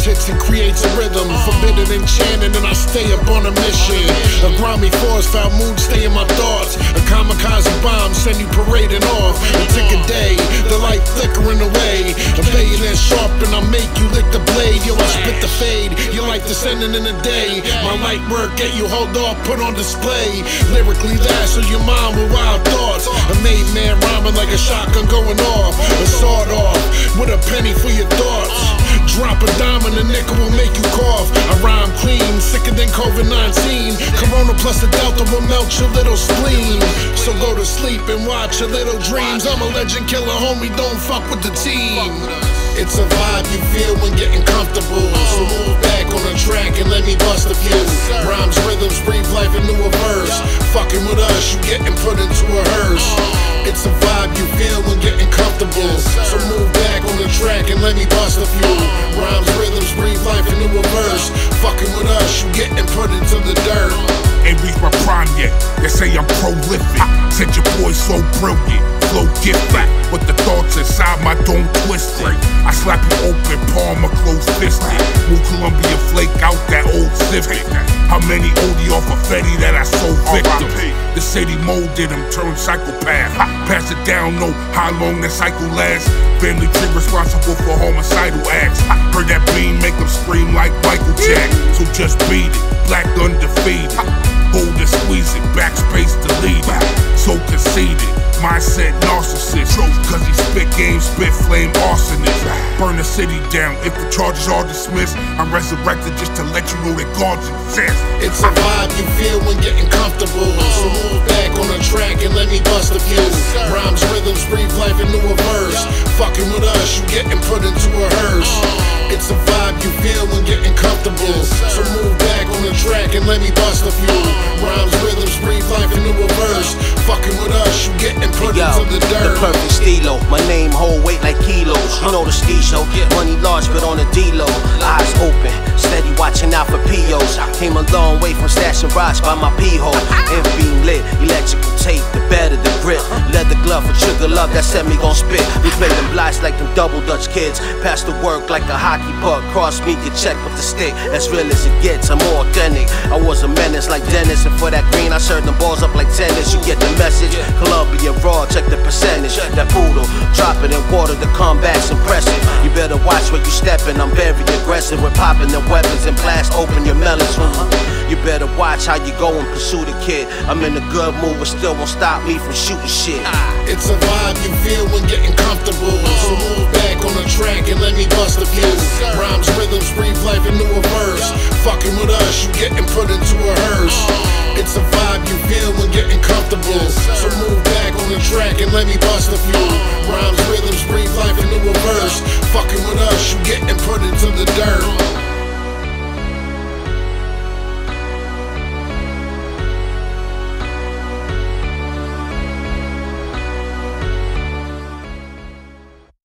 hits and creates a rhythm. Forbidden enchanting and I stay up on a mission. A grimy force, foul mood stay in my thoughts. A kamikaze bomb send you parading off. A tick a day, the light flickering away. A bayonet sharp and I make you lick the blade. Yo, I spit the fade, your life descending in a day. My light work get you hold off, put on display. Lyrically that's so your mind with wild thoughts. A made man rhyming like a shotgun going off. A sawed off with a penny for your thoughts. Drop a dime and a nickel will make you cough. I rhyme clean, sicker than COVID-19. Corona plus the Delta will melt your little spleen. So go to sleep and watch your little dreams. I'm a legend killer, homie, don't fuck with the team. It's a vibe you feel when getting comfortable. So move back on the track and let me bust a few. Rhymes, rhythms, breathe life into a verse. Fucking with us, you getting put into a hearse. It's a vibe you feel when getting comfortable. So move back on the track and let me bust a few. Rhymes, rhythms, breathe life into a verse. Fucking with us, you getting put into the dirt. Ain't reached my prime yet, they say I'm prolific. Said your boy so brilliant, flow get back. But the thoughts inside my dome twisted. I slap you open, palm or close fisted. Move Colombian flake out that old civic. How many OD off a Fetty that I sold victims? The city molded him, turned psychopath. Pass it down, know how long that cycle lasts. Family tree responsible for homicidal acts. Heard that beam make them scream like Michael Jack. So just beat it, black undefeated. Hold and squeeze it, backspace delete it. So conceited, mindset narcissist. Cause he spit game, spit flame arsonist. Burn the city down, if the charges are dismissed. I'm resurrected just to let you know that God exists. It's a vibe you feel when getting comfortable. So move back on the track and let me bust a few. Rhymes, rhythms, breathe life into a verse. Fucking with us, you getting put into a hearse. It's a vibe you feel when getting comfortable. So move back on the track and let me bust a few. Rhymes, rhythms, breathe life into a verse. Fucking with us, you getting put into the dirt. The perfect stilo, my name hold weight like kilos. You know the steezo, money large but on the D.R.E. Eyes open, steady watching out for POs. Came a long way from stashing rocks by my pee-hole. And beam lit, electrical tape, the better the grip. Leather glove for trigger love, that set me gon' spit. We play them blocks like them double Dutch kids. Pass the work like a hockey puck. Cross me, get checked with the stick. As real as it gets, I'm more authentic. I was a menace like Dennis, and for that green I served them balls up like tennis. You get the message, Colombian raw, check the percentage. That poodle, drop it in water, the comeback's impressive. You better watch where you steppin', I'm very aggressive. We're popping the weapons and blast open your melons. You better watch how you go and pursue the kid. I'm in a good mood, but still won't stop me from shooting shit. It's a vibe you feel when getting comfortable. So move back on the track and let me bust a few. Rhymes, rhythms, breathe life into a verse. Fucking with us, you getting put into a hearse. It's a vibe you feel when getting comfortable. So move back on the track and let me bust a few.